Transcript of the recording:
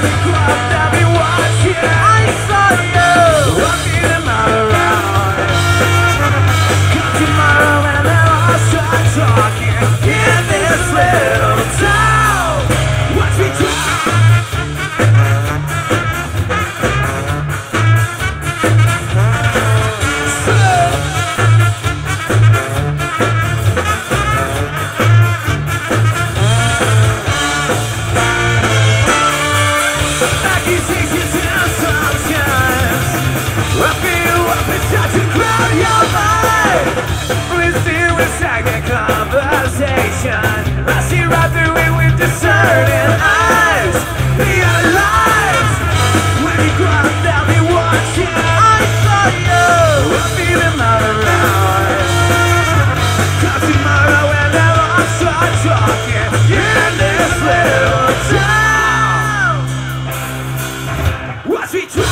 I see right through it with discerning eyes. Realize when you crossed out me watching, I saw you. I'm feeling out around. Cause tomorrow when they're all start talking in this little town, watch me try.